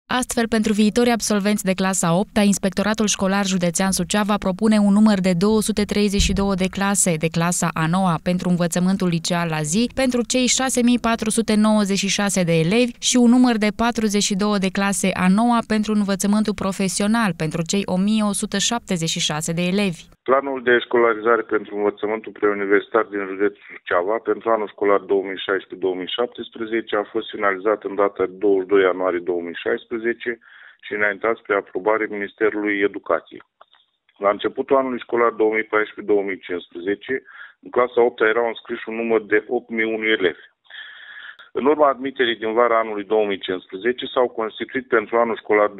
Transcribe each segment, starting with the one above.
Astfel, pentru viitorii absolvenți de clasa 8-a, Inspectoratul Școlar Județean Suceava propune un număr de 232 de clase de clasa a 9-a pentru învățământul liceal la zi, pentru cei 6496 de elevi și un număr de 42 de clase a 9-a pentru învățământul profesional, pentru cei 1176 de elevi. Planul de școlarizare pentru învățământul preuniversitar din județul Suceava pentru anul școlar 2016-2017 a fost finalizat în data 22 ianuarie 2016 și înaintat spre aprobare Ministerului Educației. La începutul anului școlar 2014-2015, în clasa 8-a erau înscriși un număr de 8.001 elevi. În urma admiterii din vara anului 2015 s-au constituit pentru anul școlar 2015-2016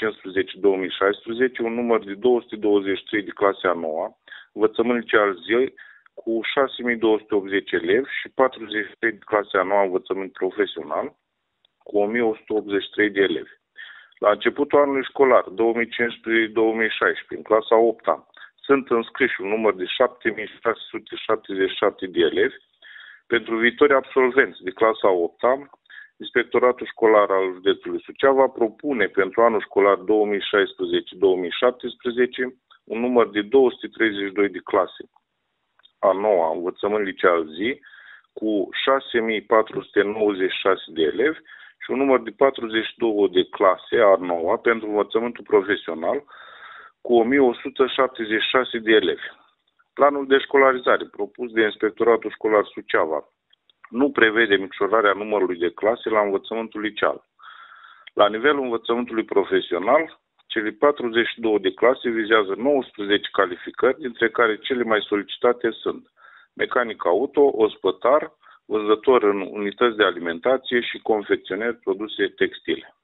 un număr de 223 de clase a 9-a, învățământ liceal zi cu 6.280 elevi și 43 de clase a 9-a învățământ profesional cu 1.183 de elevi. La începutul anului școlar 2015-2016, în clasa 8-a, sunt înscriși un număr de 7.677 de elevi. Pentru viitorii absolvenți de clasa 8-a, Inspectoratul Școlar al județului Suceava propune pentru anul școlar 2016-2017 un număr de 232 de clase a 9-a învățământ liceal zi cu 6.496 de elevi și un număr de 42 de clase a 9-a pentru învățământul profesional cu 1.176 de elevi. Planul de școlarizare propus de Inspectoratul Școlar Suceava nu prevede micșorarea numărului de clase la învățământul liceal. La nivelul învățământului profesional, cele 42 de clase vizează 19 calificări, dintre care cele mai solicitate sunt mecanic auto, ospătar, vânzător în unități de alimentație și confecționer produse textile.